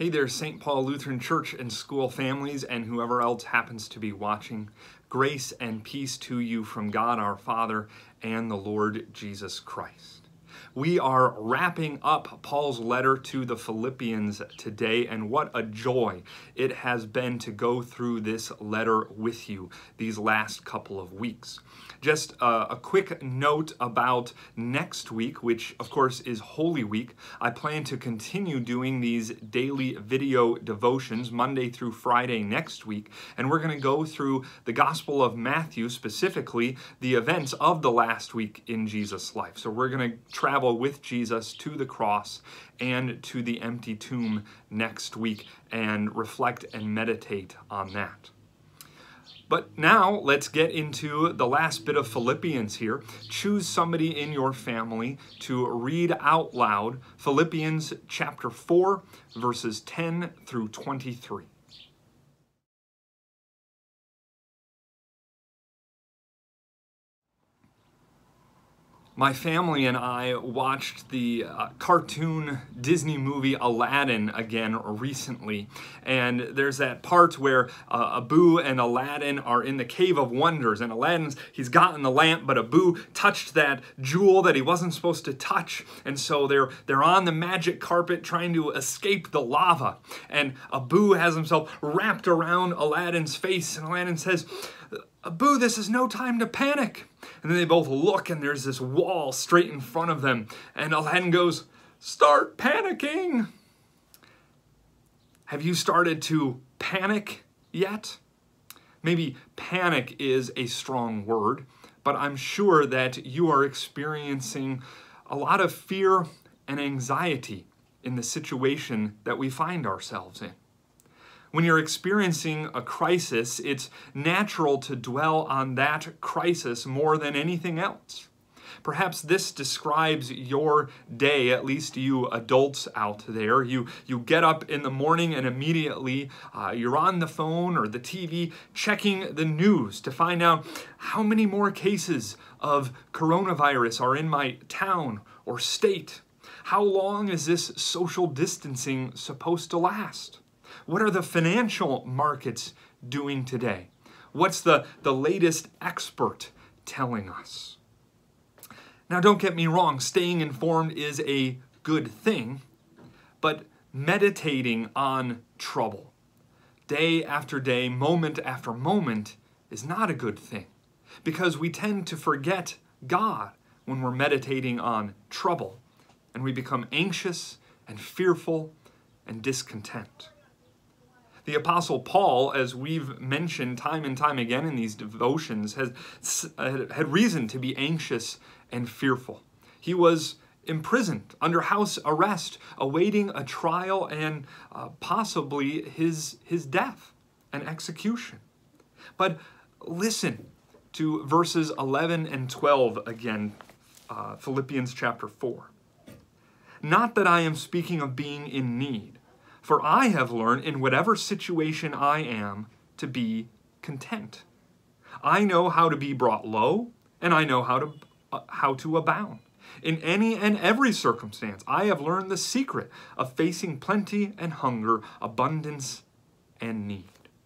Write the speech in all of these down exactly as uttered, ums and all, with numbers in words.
Hey there, Saint Paul Lutheran Church and School families and whoever else happens to be watching. Grace and peace to you from God our Father and the Lord Jesus Christ. We are wrapping up Paul's letter to the Philippians today, and what a joy it has been to go through this letter with you these last couple of weeks. Just a, a quick note about next week, which of course is Holy Week. I plan to continue doing these daily video devotions Monday through Friday next week, and we're going to go through the Gospel of Matthew, specifically the events of the last week in Jesus' life. So we're going to travel with Jesus to the cross and to the empty tomb next week and reflect and meditate on that. But now let's get into the last bit of Philippians here. Choose somebody in your family to read out loud Philippians chapter four, verses ten through twenty-three. My family and I watched the uh, cartoon Disney movie Aladdin again recently, and there's that part where uh, Abu and Aladdin are in the Cave of Wonders, and Aladdin's, he's gotten the lamp, but Abu touched that jewel that he wasn't supposed to touch, and so they're, they're on the magic carpet trying to escape the lava, and Abu has himself wrapped around Aladdin's face, and Aladdin says, "Abu, this is no time to panic." And then they both look, and there's this wall straight in front of them. And Aladdin goes, "Start panicking." Have you started to panic yet? Maybe panic is a strong word, but I'm sure that you are experiencing a lot of fear and anxiety in the situation that we find ourselves in. When you're experiencing a crisis, it's natural to dwell on that crisis more than anything else. Perhaps this describes your day, at least you adults out there. You, you get up in the morning and immediately uh, you're on the phone or the T V checking the news to find out how many more cases of coronavirus are in my town or state. How long is this social distancing supposed to last? What are the financial markets doing today? What's the, the latest expert telling us? Now, don't get me wrong, staying informed is a good thing, but meditating on trouble, day after day, moment after moment, is not a good thing, because we tend to forget God when we're meditating on trouble, and we become anxious and fearful and discontent. The Apostle Paul, as we've mentioned time and time again in these devotions, has had reason to be anxious and fearful. He was imprisoned under house arrest, awaiting a trial and uh, possibly his, his death and execution. But listen to verses eleven and twelve again, uh, Philippians chapter four. "Not that I am speaking of being in need, for I have learned in whatever situation I am to be content. I know how to be brought low, and I know how to, uh, how to abound. In any and every circumstance, I have learned the secret of facing plenty and hunger, abundance and need."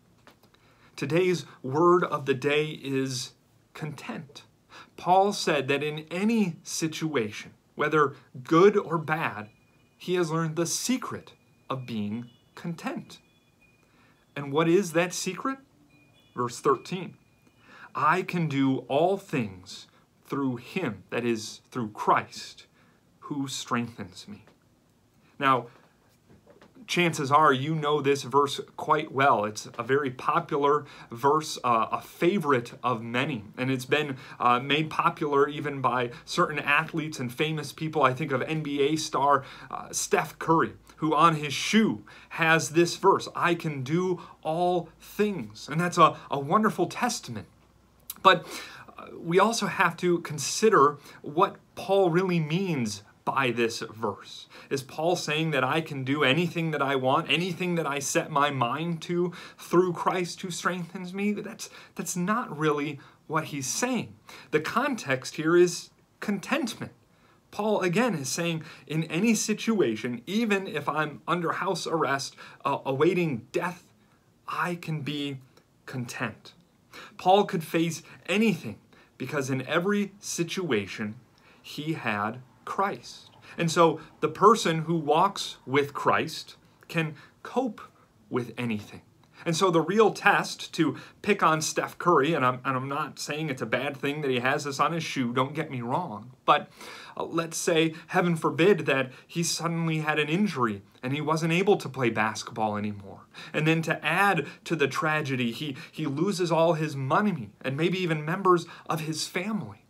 Today's word of the day is content. Paul said that in any situation, whether good or bad, he has learned the secret of being content. And what is that secret? Verse thirteen. "I can do all things through him," that is, through Christ, "who strengthens me." Now, chances are you know this verse quite well. It's a very popular verse, uh, a favorite of many, and it's been uh, made popular even by certain athletes and famous people. I think of N B A star uh, Steph Curry, who on his shoe has this verse, "I can do all things." And that's a, a wonderful testament. But uh, we also have to consider what Paul really means by this verse. Is Paul saying that I can do anything that I want, anything that I set my mind to through Christ who strengthens me? That's, that's not really what he's saying. The context here is contentment. Paul, again, is saying in any situation, even if I'm under house arrest, uh, awaiting death, I can be content. Paul could face anything because in every situation, he had Christ. And so the person who walks with Christ can cope with anything. And so the real test, to pick on Steph Curry, and I'm, and I'm not saying it's a bad thing that he has this on his shoe, don't get me wrong, but uh, let's say, heaven forbid, that he suddenly had an injury and he wasn't able to play basketball anymore. And then to add to the tragedy, he, he loses all his money and maybe even members of his family.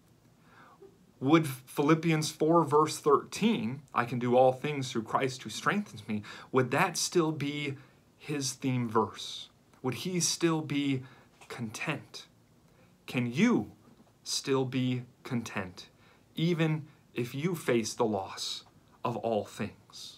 Would Philippians four verse thirteen, I can do all things through Christ who strengthens me, would that still be his theme verse? Would he still be content? Can you still be content, even if you face the loss of all things?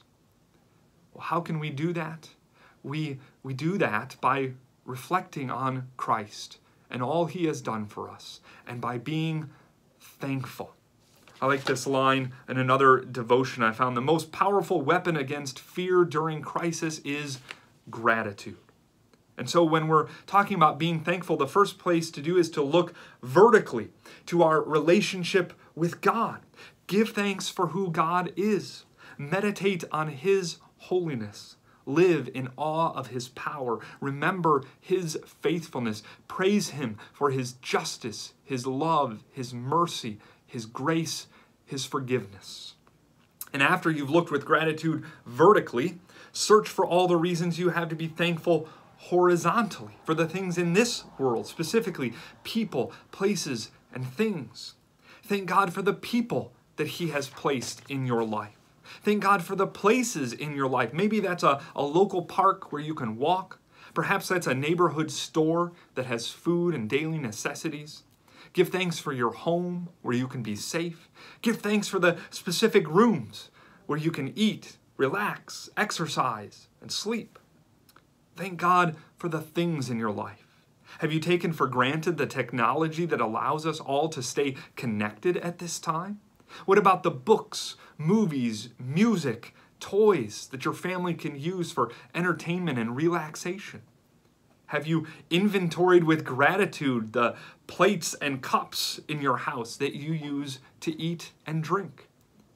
Well, how can we do that? We, we do that by reflecting on Christ and all he has done for us, and by being thankful. I like this line in another devotion I found. The most powerful weapon against fear during crisis is gratitude. And so when we're talking about being thankful, the first place to do is to look vertically to our relationship with God. Give thanks for who God is. Meditate on his holiness. Live in awe of his power. Remember his faithfulness. Praise him for his justice, his love, his mercy, his grace, his forgiveness. And after you've looked with gratitude vertically, search for all the reasons you have to be thankful horizontally for the things in this world, specifically people, places, and things. Thank God for the people that he has placed in your life. Thank God for the places in your life. Maybe that's a, a local park where you can walk. Perhaps that's a neighborhood store that has food and daily necessities. Give thanks for your home where you can be safe. Give thanks for the specific rooms where you can eat, relax, exercise, and sleep. Thank God for the things in your life. Have you taken for granted the technology that allows us all to stay connected at this time? What about the books, movies, music, toys that your family can use for entertainment and relaxation? Have you inventoried with gratitude the plates and cups in your house that you use to eat and drink?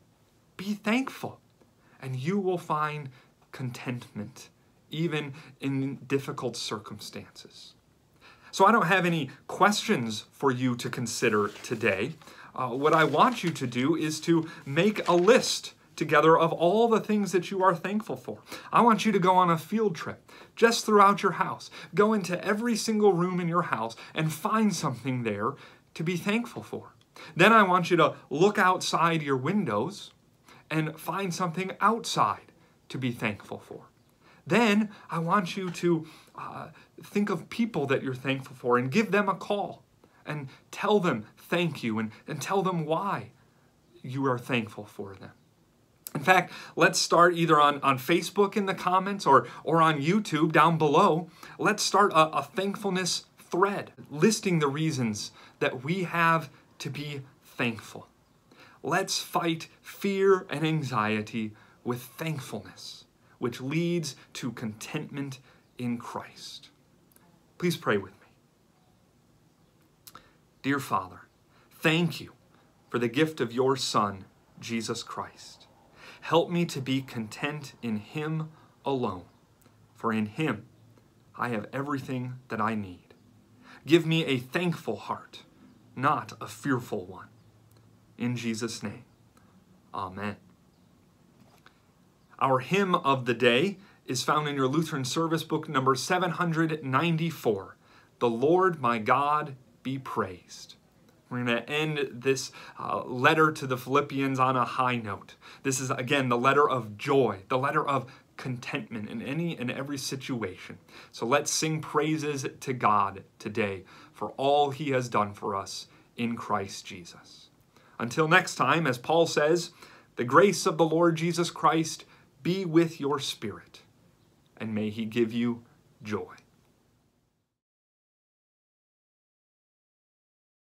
Be thankful, and you will find contentment, even in difficult circumstances. So I don't have any questions for you to consider today. Uh, what I want you to do is to make a list together of all the things that you are thankful for. I want you to go on a field trip just throughout your house. Go into every single room in your house and find something there to be thankful for. Then I want you to look outside your windows and find something outside to be thankful for. Then I want you to uh, think of people that you're thankful for and give them a call and tell them thank you and, and tell them why you are thankful for them. In fact, let's start either on, on Facebook in the comments or, or on YouTube down below. Let's start a, a thankfulness thread listing the reasons that we have to be thankful. Let's fight fear and anxiety with thankfulness, which leads to contentment in Christ. Please pray with me. Dear Father, thank you for the gift of your Son, Jesus Christ. Help me to be content in him alone, for in him I have everything that I need. Give me a thankful heart, not a fearful one. In Jesus' name, amen. Our hymn of the day is found in your Lutheran Service Book number seven hundred ninety-four, The Lord my God be praised. We're going to end this uh, letter to the Philippians on a high note. This is, again, the letter of joy, the letter of contentment in any and every situation. So let's sing praises to God today for all he has done for us in Christ Jesus. Until next time, as Paul says, the grace of the Lord Jesus Christ be with your spirit, and may he give you joy.